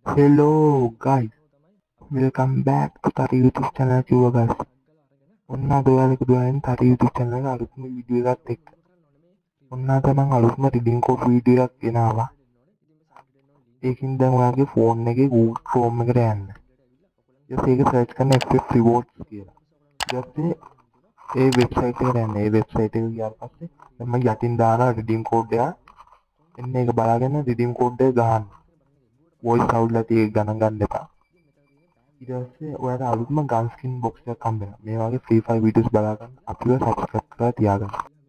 Hello guys, welcome back to Tari YouTube channel කිව්වා guys. ඔන්න අද ඔයාලට දුවන්නේ Tari YouTube channel එක අලුත්ම වීඩියෝ එකත් එක්ක. ඔන්න අද මම අලුත්ම reading code වීඩියෝ එකක් ගෙනාවා. ඒකින් දැන් ඔයාගේ ෆෝන් එකේ Google Chrome එකට යන්න. ඊට ඒක search කරන්න FF rewards කියලා. ඊට පස්සේ ඒ වෙබ්සයිට් එකට යන්න. ඒ වෙබ්සයිට් එක ගියාට පස්සේ දැන් මම යටින් දාන redeem code එක එන්න ඒක බලාගෙන redeem code එක ගහන්න. voice out ලා තියෙ ගණන් ගන්න එපා. ඊට පස්සේ ඔයාලට අලුත්ම ගන් ස්කින් බොක්ස් එකක් හම්බ වෙනවා. මේ වගේ Free Fire වීඩියෝස් බලා ගන්න අපිව subscribe කරලා තියාගන්න.